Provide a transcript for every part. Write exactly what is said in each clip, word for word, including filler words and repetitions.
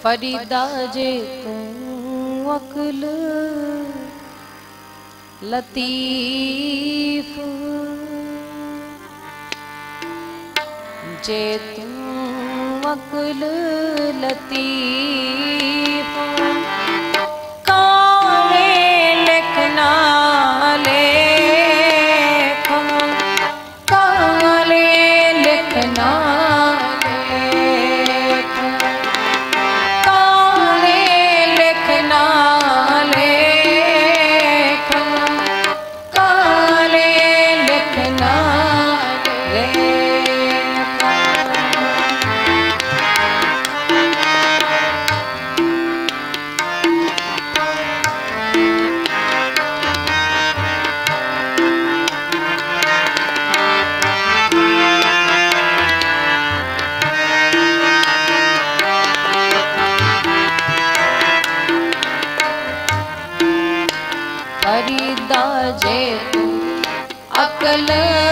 फरीदा जे तू अक्ल लतीफ जे तू अक्ल लतीफ काले लिखना लेख काले लिखना लेख काले लिखना लेख काले लिखना फरीदा जे तू अक्ल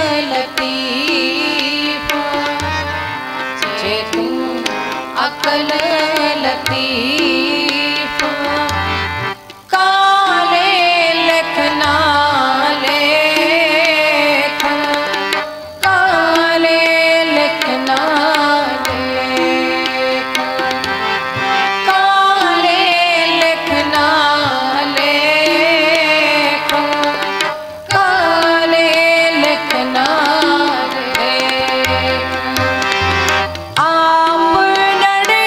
लतीफ जे तू अक्ल लतीफ काले लिखना लेख काले लिखना लेख काले लिखना लेख काले लिखना लेख आप नड़े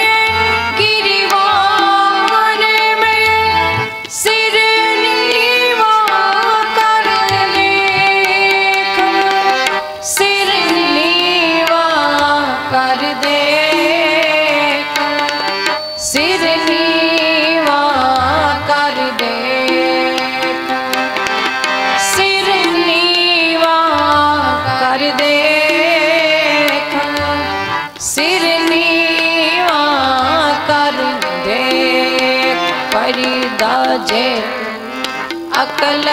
गिरिवान में सिर नीवा कर देख सिर नीवा कर देख सिर नीवा कर देख सिर नीवा कर देख सिर नीवा कर देख फरीदा जे अक्ल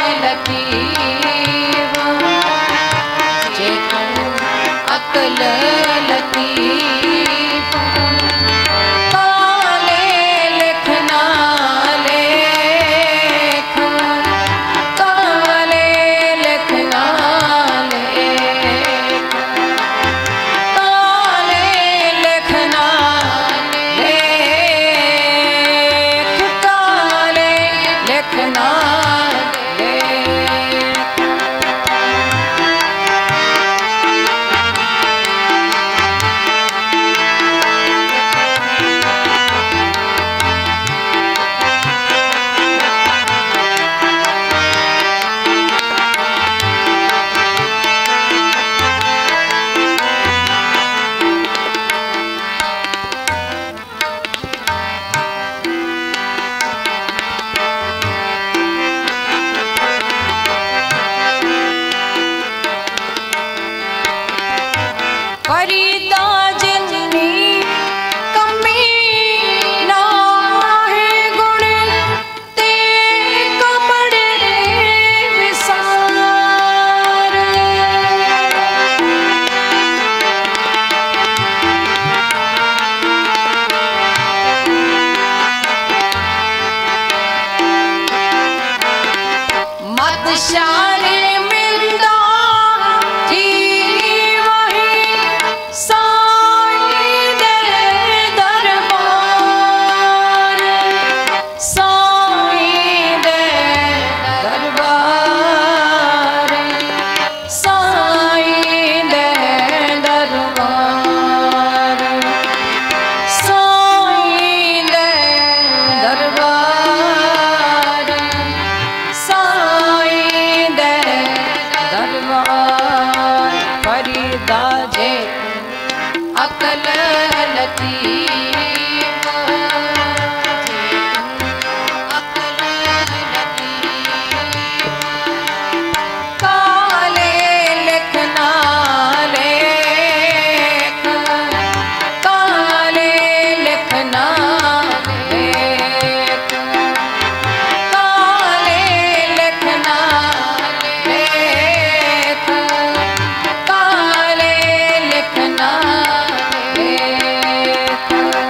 लतीफ जे तू अक्ल लतीफ काले लिखना लेख काले लिखना लेख काले लिखना लेख काले लिखना लेख फरीदा जिन्नी कमी ना है गुण ते कपड़े विसार मत शारे मिलदा जी वही साईं दे दरबार साईं दे दरबार साईं दे दरबार साईं दे दरबार साईं दे दरबार फरीदा जे अक्ल लतीफ अक्ल लतीफ काले लिखना लेख काले लिखना लेख काले लिखना लेख काले लिखना लेख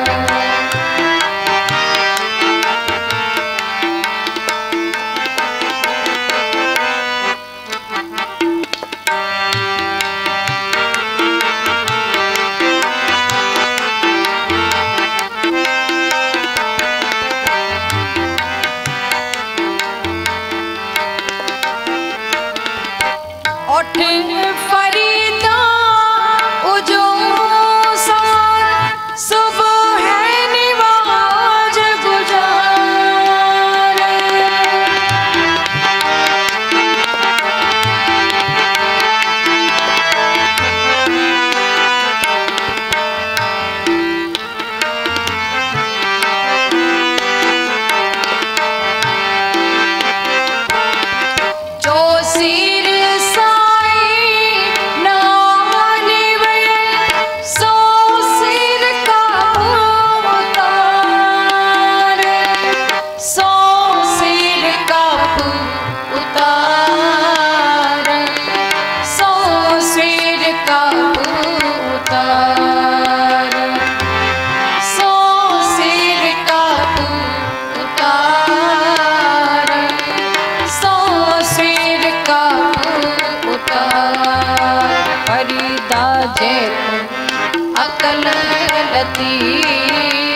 जे तू अकल लती